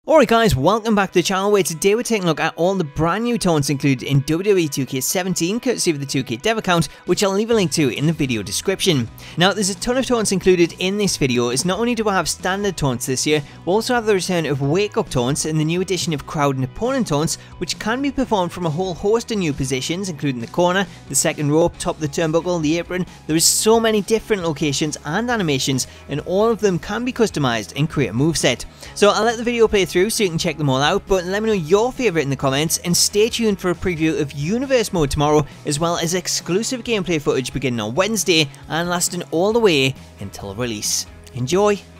Alright guys, welcome back to the channel where today we're taking a look at all the brand new taunts included in WWE 2K17 courtesy of the 2K dev account, which I'll leave a link to in the video description. Now there's a ton of taunts included in this video, as not only do we have standard taunts this year, we also have the return of wake up taunts and the new addition of crowd and opponent taunts, which can be performed from a whole host of new positions including the corner, the second rope, top of the turnbuckle, the apron. There is so many different locations and animations, and all of them can be customized and create a moveset. So I'll let the video play through so you can check them all out, but let me know your favourite in the comments, and stay tuned for a preview of Universe Mode tomorrow, as well as exclusive gameplay footage beginning on Wednesday and lasting all the way until release. Enjoy!